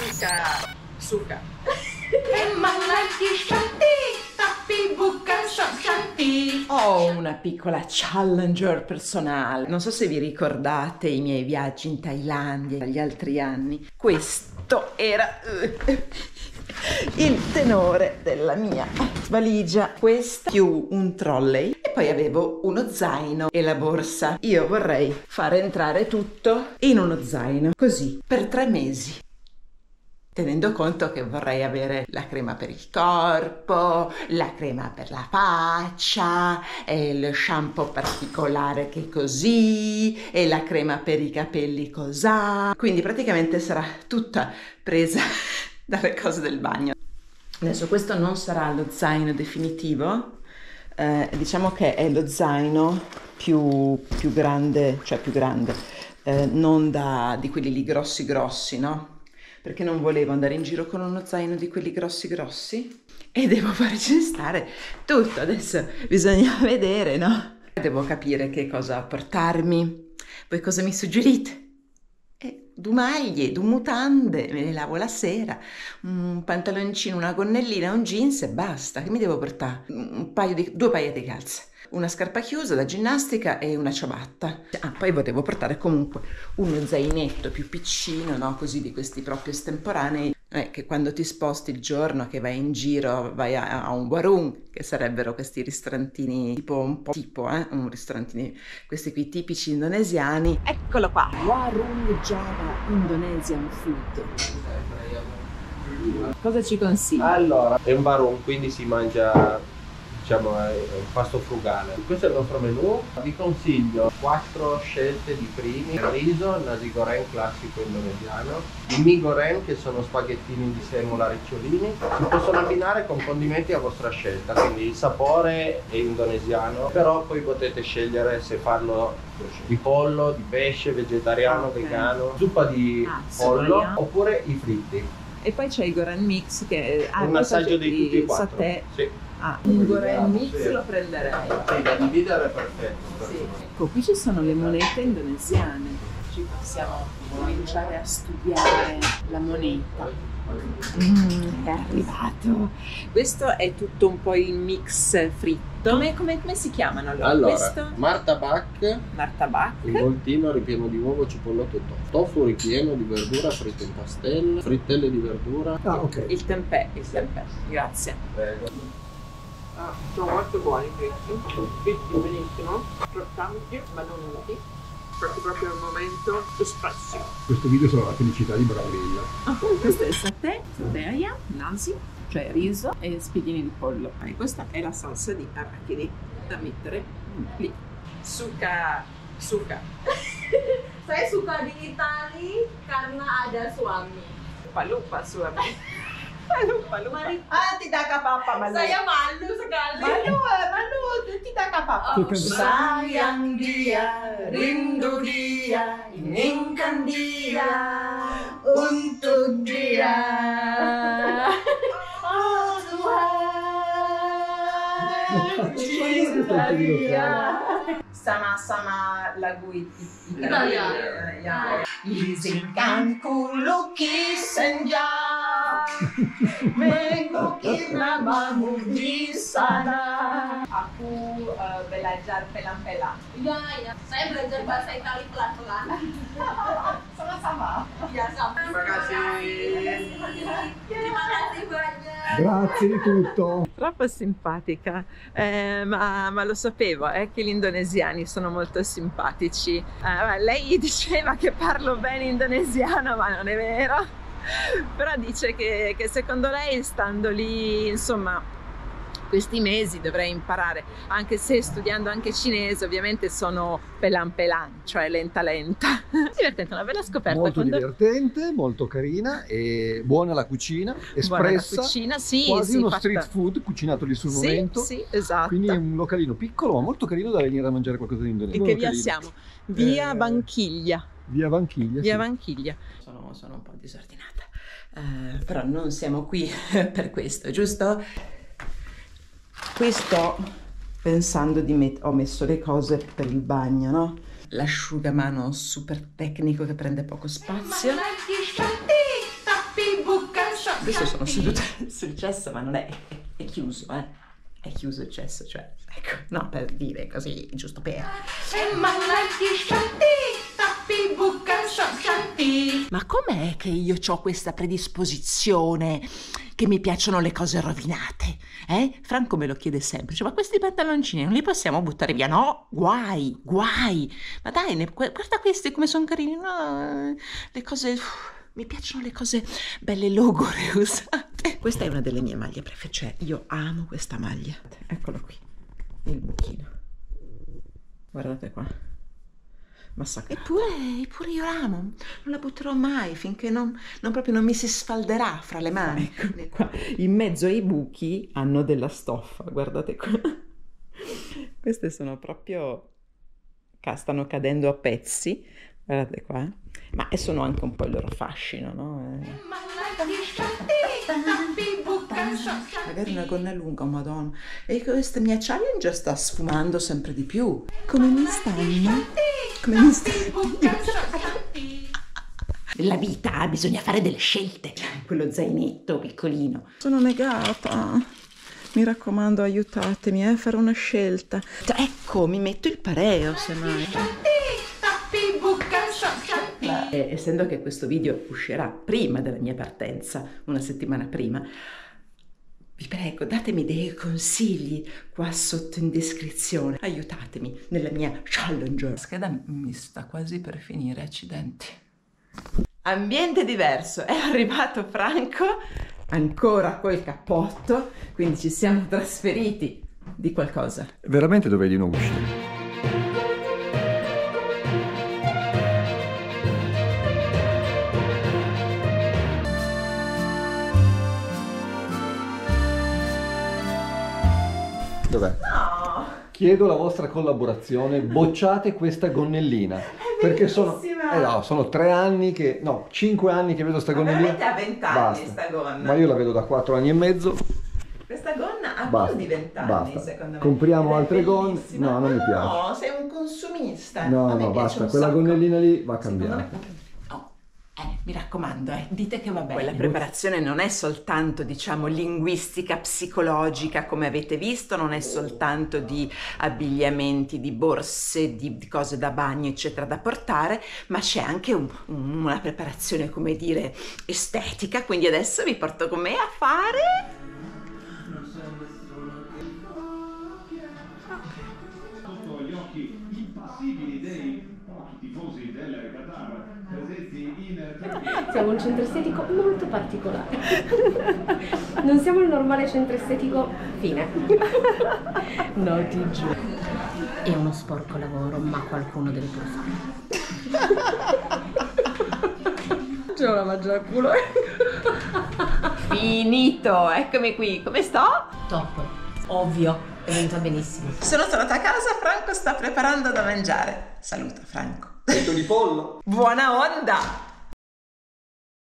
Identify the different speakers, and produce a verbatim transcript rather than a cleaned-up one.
Speaker 1: Suka, suka.
Speaker 2: E malati shanti, tappi buca shanti.
Speaker 1: Ho una piccola challenger personale. Non so se vi ricordate i miei viaggi in Thailandia gli altri anni. Questo era il tenore della mia valigia. Questa più un trolley e poi avevo uno zaino e la borsa. Io vorrei far entrare tutto in uno zaino, così, per tre mesi. Tenendo conto che vorrei avere la crema per il corpo, la crema per la faccia, e lo shampoo particolare che così, e la crema per i capelli cosà. Quindi praticamente sarà tutta presa dalle cose del bagno. Adesso questo non sarà lo zaino definitivo, eh, diciamo che è lo zaino più, più grande, cioè più grande, eh, non da, di quelli lì grossi grossi, no? Perché non volevo andare in giro con uno zaino di quelli grossi grossi e devo farci stare tutto. Adesso bisogna vedere, no? Devo capire che cosa portarmi. Voi cosa mi suggerite? Eh, due maglie, due mutande, me le lavo la sera, un pantaloncino, una gonnellina, un jeans e basta. Che mi devo portare? Un paio di, due paia di calze, una scarpa chiusa da ginnastica e una ciabatta. Ah, poi potevo portare comunque uno zainetto più piccino, no? Così di questi proprio estemporanei, eh, che quando ti sposti il giorno che vai in giro vai a, a un warung, che sarebbero questi ristorantini tipo un po' tipo, eh, un ristorantini, questi qui tipici indonesiani. Eccolo qua, Warung Java Indonesian Food. Cosa ci consigli?
Speaker 3: Allora, è un warung, quindi si mangia, diciamo, è un pasto frugale. Questo è il nostro menù. Vi consiglio quattro scelte di primi: il riso, il nasi goreng classico indonesiano, i mi goreng, che sono spaghettini di semola ricciolini. Si possono abbinare con condimenti a vostra scelta, quindi il sapore è indonesiano, però poi potete scegliere se farlo di pollo, di pesce, vegetariano, okay, vegano, zuppa di ah, pollo soia, oppure i fritti.
Speaker 1: E poi c'è il goreng mix che ha
Speaker 3: un assaggio di tutti e quattro.
Speaker 1: Satè.
Speaker 3: Sì.
Speaker 1: Ah, un goreng mix lo prenderei.
Speaker 3: Sì, da dividere è perfetto.
Speaker 1: Sì. Ecco, qui ci sono le monete indonesiane. Ci possiamo cominciare a studiare la moneta. Mm, è arrivato. Questo è tutto un po' il mix fritto. Come, come, come si chiamano allora?
Speaker 3: Allora,
Speaker 1: questo?
Speaker 3: martabak.
Speaker 1: Martabak.
Speaker 3: Involtino ripieno di uovo, cipollotto e tofu. Tofu ripieno di verdura fritto in pastella. Frittelle di verdura.
Speaker 1: Ah, ok. Il tempeh, il tempeh. Grazie.
Speaker 3: Prego.
Speaker 4: Ah, sono molto buoni i fritti, fritti benissimo, croccanti ma non unti, perché proprio al momento espressi.
Speaker 5: Questo video sarà la felicità di Braulilla.
Speaker 1: Ah, questo è il satè, satè, nasi, cioè riso e spiedini di pollo. E questa è la salsa di arachidi da mettere lì. Suka, suka.
Speaker 2: Saya suka di Itali karena ada suami.
Speaker 1: Lupa lupa suami. Lupa, lupa. Ah, tidak apa-apa, Malu.
Speaker 2: Saya malu sekali.
Speaker 1: Malu, Malu, tidak apa-apa.
Speaker 2: Oh, sayang dia, rindu dia, inginkan dia, untuk dia. Oh Tuhan, cinta dia.
Speaker 1: Sama-sama lagu
Speaker 2: Italia.
Speaker 1: Ya. Izinkan ku lukis senja, mengukir namamu di sana. Aku uh, belajar pelan-pelan.
Speaker 2: Iya, iya. Saya belajar bahasa Itali pelan-pelan.
Speaker 1: Sama-sama.
Speaker 2: Ya, sama.
Speaker 3: Terima kasih.
Speaker 2: Terima kasih banyak.
Speaker 5: Grazie di tutto.
Speaker 1: Troppo simpatica, eh, ma, ma lo sapevo, eh, che gli indonesiani sono molto simpatici. Eh, lei diceva che parlo bene indonesiano, ma non è vero. Però dice che, che secondo lei, stando lì, insomma, questi mesi dovrei imparare, anche se studiando anche cinese ovviamente sono pelan pelan, cioè lenta lenta. Divertente, una bella scoperta.
Speaker 5: Molto
Speaker 1: quando...
Speaker 5: divertente, molto carina e buona la cucina, espressa.
Speaker 1: Buona la cucina, sì,
Speaker 5: quasi
Speaker 1: sì,
Speaker 5: uno
Speaker 1: fatta...
Speaker 5: street food cucinato lì sul
Speaker 1: sì,
Speaker 5: momento.
Speaker 1: Sì, esatto.
Speaker 5: Quindi è un localino piccolo ma molto carino da venire a mangiare qualcosa di indonesiano.
Speaker 1: In che via siamo? Via
Speaker 5: eh...
Speaker 1: Banchiglia.
Speaker 5: Via Vanchiglia.
Speaker 1: Via
Speaker 5: sì.
Speaker 1: Vanchiglia. Sono, sono un po' disordinata, uh, però non siamo qui per questo, giusto? Qui sto pensando di mettere, ho messo le cose per il bagno, no? L'asciugamano super tecnico che prende poco spazio. Adesso sono seduta sul cesso, ma non è, è, è chiuso, eh. È chiuso il cesso, cioè, ecco, no, per dire così, giusto per. Ma com'è che io ho questa predisposizione che mi piacciono le cose rovinate? Eh? Franco me lo chiede sempre, cioè, ma questi pantaloncini non li possiamo buttare via? No, guai, guai. Ma dai, ne, guarda questi come sono carini, no? Le cose... Uff, mi piacciono le cose belle logore usate. Questa è una delle mie maglie preferite, cioè io amo questa maglia. Eccolo qui, il buchino. Guardate qua. Massacrato. Eppure, eppure io l'amo, non la butterò mai finché non, non proprio non mi si sfalderà fra le mani. Ecco qua, in mezzo ai buchi hanno della stoffa, guardate qua. Queste sono proprio, stanno cadendo a pezzi, guardate qua. Ma sono anche un po' il loro fascino, no? Eh. Magari una gonna lunga, oh madonna. E questa mia challenge sta sfumando sempre di più. Come mi stanno? Come mi stanno? Nella vita bisogna fare delle scelte. Quello zainetto piccolino. Sono negata. Mi raccomando, aiutatemi a eh, fare una scelta. Ecco, mi metto il pareo, semmai. Eh, essendo che questo video uscirà prima della mia partenza, una settimana prima, vi prego, datemi dei consigli qua sotto in descrizione. Aiutatemi nella mia challenge. La scheda mi sta quasi per finire, accidenti. Ambiente diverso, è arrivato Franco, ancora col cappotto, quindi ci siamo trasferiti di qualcosa.
Speaker 5: Veramente dovevi non uscire. Dov'è?
Speaker 1: No!
Speaker 5: Chiedo la vostra collaborazione, bocciate questa gonnellina. Perché sono, eh no, sono tre anni che, no, cinque anni che vedo sta gonnellina.
Speaker 1: Ma veramente ha vent'anni sta gonna.
Speaker 5: Ma io la vedo da quattro anni e mezzo.
Speaker 1: Questa gonna ha
Speaker 5: Basta,
Speaker 1: più di vent'anni,
Speaker 5: basta.
Speaker 1: secondo me.
Speaker 5: Compriamo
Speaker 1: Ed è
Speaker 5: altre gonne.
Speaker 1: bellissima.
Speaker 5: No, non mi
Speaker 1: Ma
Speaker 5: piace.
Speaker 1: No, sei un consumista.
Speaker 5: No,
Speaker 1: A me
Speaker 5: no,
Speaker 1: piace
Speaker 5: basta.
Speaker 1: un
Speaker 5: Quella
Speaker 1: sacco.
Speaker 5: gonnellina lì va
Speaker 1: Secondo
Speaker 5: cambiata.
Speaker 1: me- Oh, eh, mi raccomando, eh, dite che va bene. La preparazione non è soltanto, diciamo, linguistica, psicologica, come avete visto, non è soltanto di abbigliamenti, di borse, di, di cose da bagno, eccetera, da portare, ma c'è anche un- un- una preparazione, come dire, estetica. Quindi adesso vi porto con me a fare...
Speaker 6: Sotto gli occhi impassibili dei pochi tifosi del Qatar presenti in Turchia.
Speaker 7: Siamo un centro estetico molto particolare. Non siamo il normale centro estetico fine. No, ti giuro. È uno sporco lavoro, ma qualcuno deve pur fare. C'è una mangia a culo.
Speaker 1: Finito, eccomi qui, come sto?
Speaker 7: Top, ovvio, è venuta benissimo.
Speaker 1: Sono tornata a casa, Franco sta preparando da mangiare. Saluta Franco.
Speaker 5: Petto di pollo.
Speaker 1: Buona onda!